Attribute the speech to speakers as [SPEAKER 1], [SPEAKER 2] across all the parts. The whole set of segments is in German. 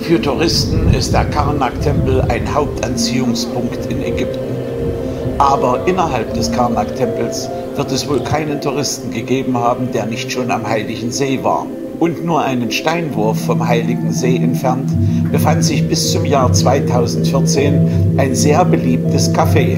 [SPEAKER 1] Für Touristen ist der Karnak-Tempel ein Hauptanziehungspunkt in Ägypten. Aber innerhalb des Karnak-Tempels wird es wohl keinen Touristen gegeben haben, der nicht schon am Heiligen See war. Und nur einen Steinwurf vom Heiligen See entfernt befand sich bis zum Jahr 2014 ein sehr beliebtes Café.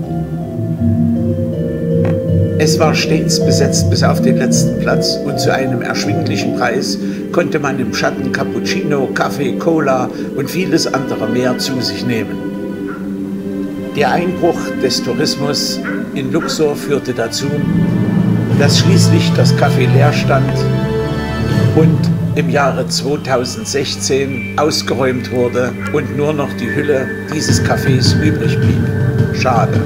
[SPEAKER 1] Es war stets besetzt bis auf den letzten Platz und zu einem erschwinglichen Preis konnte man im Schatten Cappuccino, Kaffee, Cola und vieles andere mehr zu sich nehmen. Der Einbruch des Tourismus in Luxor führte dazu, dass schließlich das Café leer stand und im Jahre 2016 ausgeräumt wurde und nur noch die Hülle dieses Cafés übrig blieb. Schade.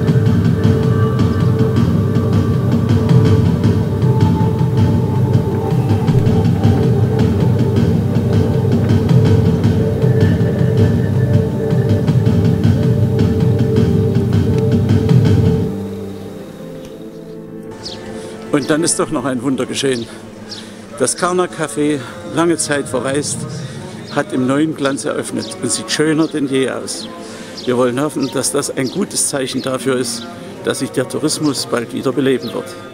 [SPEAKER 2] Und dann ist doch noch ein Wunder geschehen. Das Karnak-Café, lange Zeit verwaist, hat im neuen Glanz eröffnet und sieht schöner denn je aus. Wir wollen hoffen, dass das ein gutes Zeichen dafür ist, dass sich der Tourismus bald wieder beleben wird.